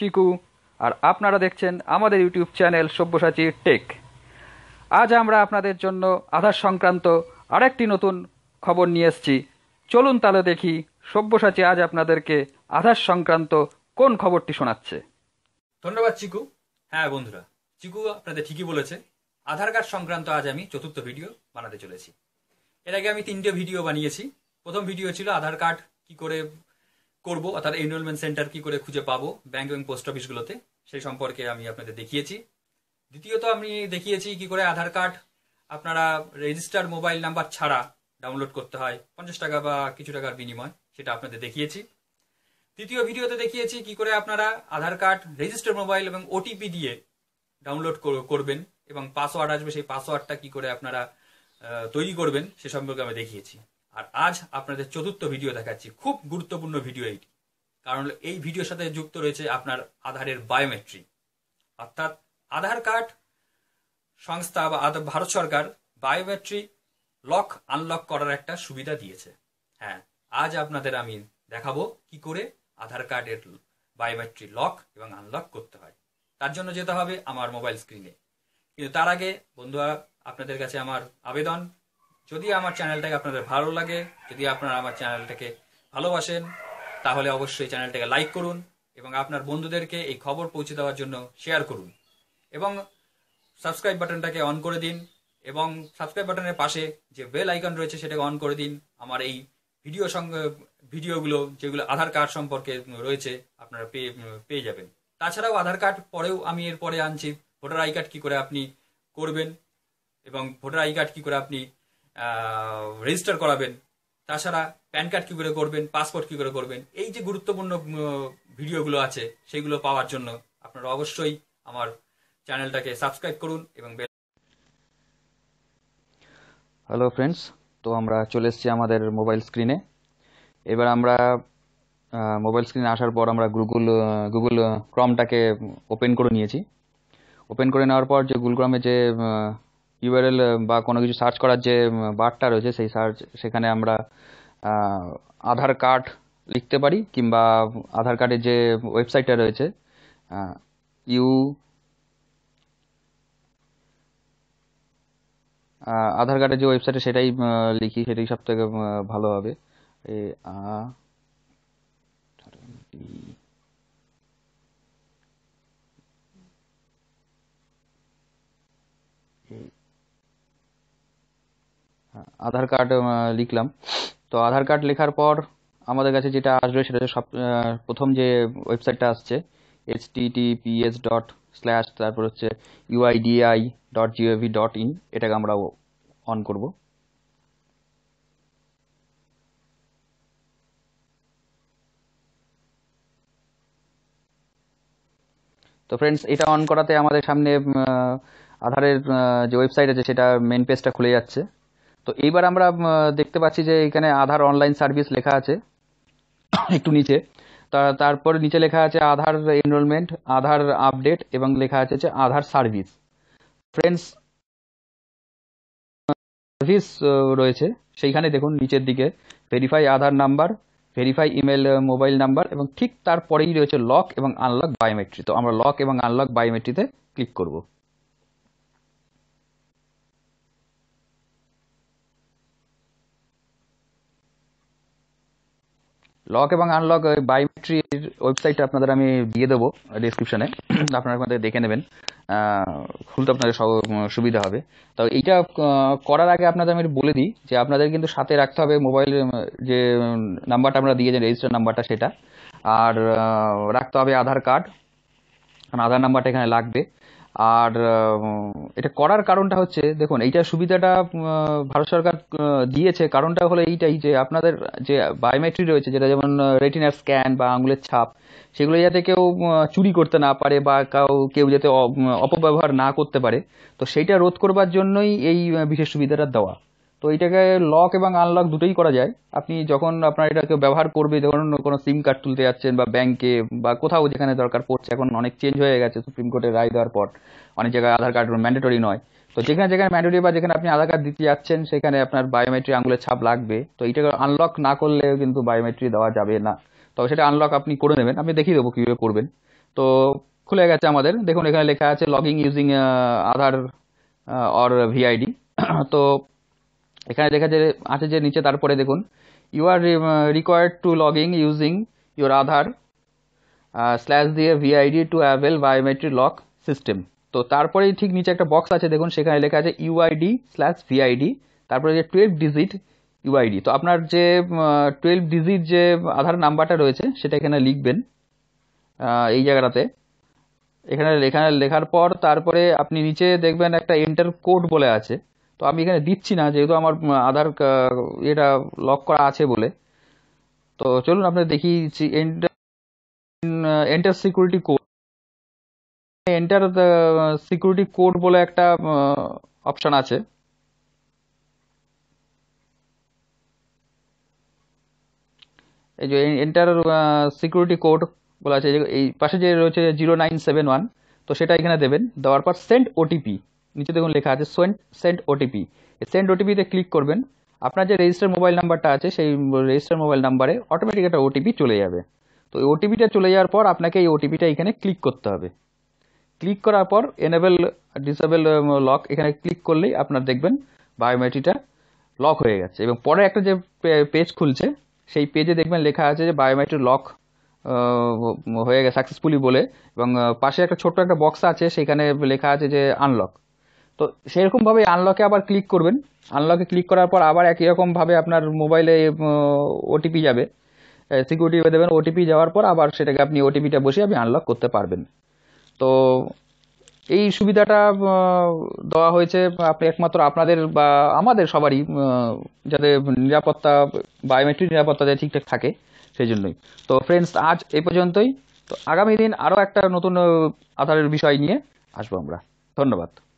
চিকু, আর আপনারা দেখছেন আমাদের ইউটিউব চ্যানেল সব্যসাচী টেক। আজ আমরা আপনাদের জন্য আধার সংক্রান্ত আরেকটি নতুন খবর নিয়ে এসেছি। চলুন তাহলে দেখি সব্যসাচী আজ আপনাদেরকে আধার সংক্রান্ত কোন খবরটি শোনাচ্ছে। ধন্যবাদ চিকু। হ্যাঁ বন্ধুরা, চিকু আপনাদের ঠিকই বলেছে। আধার কার্ড সংক্রান্ত আজ আমি চতুর্থ ভিডিও বানাতে চলেছি। এর আগে আমি 3টে ভিডিও বানিয়েছি। প্রথম ভিডিও ছিল আধার কার্ড কি করে করব, অর্থাৎ এনরোলমেন্ট সেন্টার কি করে খুঁজে পাবো ব্যাংক এবং পোস্ট অফিসগুলোতে, সেই সম্পর্কে আমি আপনাদের দেখিয়েছি। দ্বিতীয়ত আমি দেখিয়েছি কি করে আধার কার্ড আপনারা রেজিস্টার মোবাইল নাম্বার ছাড়া ডাউনলোড করতে হয় 50 টাকা বা কিছু টাকার বিনিময়, সেটা আপনাদের দেখিয়েছি। তৃতীয় ভিডিওতে দেখিয়েছি কি করে আপনারা আধার কার্ড রেজিস্টার মোবাইল এবং ওটিপি দিয়ে ডাউনলোড করবেন এবং পাসওয়ার্ড আসবে, সেই পাসওয়ার্ডটা কি করে আপনারা তৈরি করবেন সে সম্পর্কে আমি দেখিয়েছি। আর আজ আপনাদের চতুর্থ ভিডিও দেখাচ্ছি, খুব গুরুত্বপূর্ণ ভিডিও এইটি, কারণ এই ভিডিওর সাথে যুক্ত রয়েছে আপনার আধারের বায়োমেট্রি। অর্থাৎ আধার কার্ড সংস্থা বা ভারত সরকার বায়োমেট্রি লক আনলক করার একটা সুবিধা দিয়েছে। হ্যাঁ, আজ আপনাদের আমি দেখাবো কি করে আধার কার্ডের বায়োমেট্রি লক এবং আনলক করতে হয়। তার জন্য যেতে হবে আমার মোবাইল স্ক্রিনে। কিন্তু তার আগে বন্ধুরা, আপনাদের কাছে আমার আবেদন, যদি আমার চ্যানেলটাকে আপনাদের ভালো লাগে, যদি আপনারা আমার চ্যানেলটাকে ভালোবাসেন, তাহলে অবশ্যই চ্যানেলটাকে লাইক করুন এবং আপনার বন্ধুদেরকে এই খবর পৌঁছে দেওয়ার জন্য শেয়ার করুন এবং সাবস্ক্রাইব বাটনটাকে অন করে দিন এবং সাবস্ক্রাইব বাটনের পাশে যে বেল আইকন রয়েছে সেটাকে অন করে দিন। আমার এই ভিডিওগুলো যেগুলো আধার কার্ড সম্পর্কে রয়েছে আপনারা পেয়ে যাবেন। তাছাড়াও আধার কার্ড পরেও আমি এরপরে আনছি ভোটার আই কার্ড কি করে আপনি করবেন এবং ভোটার আই কার্ড কি করে আপনি রেজিস্টার করাবেন, তাছাড়া প্যান কার্ড কি করে করবেন, পাসপোর্ট কি করে করবেন, এই যে গুরুত্বপূর্ণ ভিডিওগুলো আছে সেগুলো পাওয়ার জন্য আপনারা অবশ্যই আমার চ্যানেলটাকে সাবস্ক্রাইব করুন এবং হ্যালো ফ্রেন্ডস, তো আমরা চলে এসেছি আমাদের মোবাইল স্ক্রিনে। এবার আমরা মোবাইল স্ক্রিনে আসার পর আমরা গুগল ক্রমটাকে ওপেন করে নিয়েছি। ওপেন করে নেওয়ার পর যে গুগল ক্রমে যে ইউআরএল বা কোনো কিছু সার্চ করার যে বারটা রয়েছে সেই সেখানে আমরা আধার কার্ড লিখতে পারি, কিংবা আধার কার্ডের যে ওয়েবসাইটটা রয়েছে আধার কার্ডের যে ওয়েবসাইটে সেটাই লিখি, সেটাই সব থেকে ভালো হবে। আধার কার্ড লিখলাম। তো আধার কার্ড লেখার পর আমাদের কাছে যেটা আসবে সেটা সব প্রথম যে ওয়েবসাইটটা আসছে https:/, তারপর হচ্ছে uidi.gov.in, এটাকে আমরা অন করব। তো ফ্রেন্ডস, এটা অন করাতে আমাদের সামনে আধারের যে ওয়েবসাইট আছে সেটা মেন পেজটা খুলে যাচ্ছে। তো এইবার আমরা দেখতে পাচ্ছি যে এখানে আধার অনলাইন সার্ভিস লেখা আছে একটু নিচে। তারপর নিচে লেখা আছে আধার এনরোলমেন্ট, আধার আপডেট এবং লেখা আছে যে আধার সার্ভিস। ফ্রেন্ডস, সার্ভিস রয়েছে সেইখানে দেখুন নিচের দিকে verify Aadhaar number, verify email mobile number এবং ঠিক তারপরেই রয়েছে লক এবং আনলক বায়োমেট্রি। তো আমরা লক এবং আনলক বায়োমেট্রিতে ক্লিক করব। লক এবং আনলক বায়োমেট্রির ওয়েবসাইটটা আপনাদের আমি দিয়ে দেবো ডিসক্রিপশনে, আপনারা আপনাদের দেখে নেবেন, খুলতে আপনাদের সুবিধা হবে। তো এইটা করার আগে আপনাদের আমি বলে দিই যে আপনাদের কিন্তু সাথে রাখতে হবে মোবাইল যে নাম্বারটা আমরা দিয়েছেন রেজিস্টার নাম্বারটা, সেটা আর রাখতে হবে আধার কার্ড, কারণ আধার নাম্বারটা এখানে লাগবে। আর এটা করার কারণটা হচ্ছে, দেখুন এইটা সুবিধাটা ভারত সরকার দিয়েছে, কারণটা হলো এইটাই যে আপনাদের যে বায়োমেট্রি রয়েছে, যেটা যেমন রেটিনার স্ক্যান বা আঙুলের ছাপ, সেগুলো যাতে কেউ চুরি করতে না পারে বা কেউ যাতে অপব্যবহার না করতে পারে, তো সেইটা রোধ করবার জন্যই এই বিশেষ সুবিধাটা দেওয়া। তো এইটাকে লক এবং আনলক দুটোই করা যায়। আপনি যখন আপনার এটাকে ব্যবহার করবে, ধরুন কোনো সিম কার্ড তুলতে যাচ্ছেন বা ব্যাংকে বা কোথাও যেখানে দরকার পড়ছে, এখন অনেক চেঞ্জ হয়ে গেছে সুপ্রিম কোর্টের রায় দেওয়ার পর, অনেক জায়গায় আধার কার্ড ম্যান্ডেটরি নয়। তো যেখানে যেখানে ম্যান্ডেটরি বা যেখানে আপনি আধার কার্ড দিতে যাচ্ছেন সেখানে আপনার বায়োমেট্রি আঙুলের ছাপ লাগবে। তো এইটাকে আনলক না করলে কিন্তু বায়োমেট্রি দেওয়া যাবে না। তবে সেটা আনলক আপনি করে নেবেন, আমি দেখিয়ে দেবো কীভাবে করবেন। তো খুলে গেছে আমাদের, দেখুন এখানে লেখা আছে login using Aadhaar or VID. তো এখানে লেখা আছে যে নিচে, তারপরে দেখুন you are required to login using your Aadhaar slash দিয়ে VID to avail biometric lock system. তো তারপরে ঠিক নিচে একটা বক্স আছে, দেখুন সেখানে লেখা আছে ইউআইডি স্ল্যাশ ভিআইডি, তারপরে যে 12 ডিজিট ইউআইডি। তো আপনার যে 12 ডিজিট যে আধার নাম্বারটা রয়েছে সেটা এখানে লিখবেন এই জায়গাটাতে। এখানে লেখার পর তারপরে আপনি নিচে দেখবেন একটা এন্টার কোড বলে আছে। তো আমি এখানে দিচ্ছি না, যেহেতু আমার আধার এটা লক করা আছে বলে। তো চলুন আপনাদের দেখিয়ে দিচ্ছি। Enter security code, enter security code বলে একটা অপশন আছে। এই যে এন্টার সিকিউরিটি কোড বলা আছে, এই পাশে যে রয়েছে 0971, তো সেটা এখানে দেবেন। দেওয়ার পর সেন্ড ওটিপি, নিচে দেখুন লেখা আছে সেন্ড ওটিপি। এই সেন্ড ওটিপিতে ক্লিক করবেন। আপনার যে রেজিস্টার মোবাইল নাম্বারটা আছে সেই রেজিস্টার মোবাইল নাম্বারে অটোমেটিক একটা ওটিপি চলে যাবে। তো এই ওটিপিটা চলে যাওয়ার পর আপনাকে এই ওটিপিটা এখানে ক্লিক করতে হবে। ক্লিক করার পর এনেবল ডিসেবল লক এখানে ক্লিক করলেই আপনার দেখবেন বায়োমেট্রিকটা লক হয়ে গেছে। এবং পরে একটা যে পেজ খুলছে সেই পেজে দেখবেন লেখা আছে যে বায়োমেট্রিক লক হয়ে গেছে সাকসেসফুলি বলে, এবং পাশে একটা ছোট্ট একটা বক্স আছে, সেখানে লেখা আছে যে আনলক। তো সেরকমভাবে আনলকে আবার ক্লিক করবেন। আনলকে ক্লিক করার পর আবার একই রকমভাবে আপনার মোবাইলে ওটিপি যাবে, সিকিউরিটি দেবেন। ওটিপি যাওয়ার পর আবার সেটাকে আপনি ওটিপিটা বসিয়ে আপনি আনলক করতে পারবেন। তো এই সুবিধাটা দেওয়া হয়েছে আপনি একমাত্র আপনাদের বা আমাদের সবারই, যাতে নিরাপত্তা, বায়োমেট্রিক নিরাপত্তা যাতে ঠিকঠাক থাকে সেই জন্যই। তো ফ্রেন্ডস, আজ এই পর্যন্তই। তো আগামী দিন আরও একটা নতুন আধারের বিষয় নিয়ে আসবো আমরা। ধন্যবাদ।